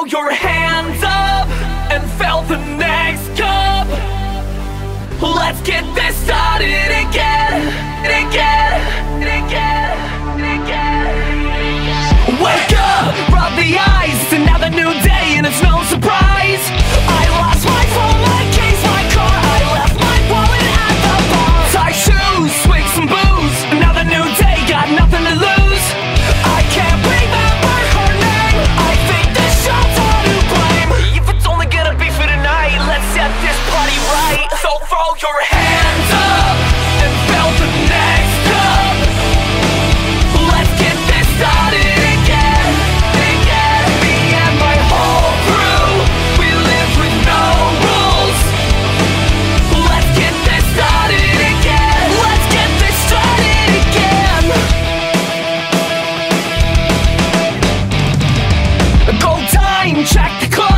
your hands up and fill the next cup. Let's get this started again, again, again, again. Wake up, rub the eyes, another new day and it's no surprise. I lost my phone, my keys, my car, I left my wallet at the bar. Tie shoes, swig some booze, another new day, got nothing to lose. I can't remember her name, I think this shot's all to blame. If it's only gonna be for tonight, let's set this party right. So throw your hands up and fill the next cup. Let's get this started again, again. Me and my whole crew, we live with no rules. Let's get this started again, let's get this started again. Go time, check the clock.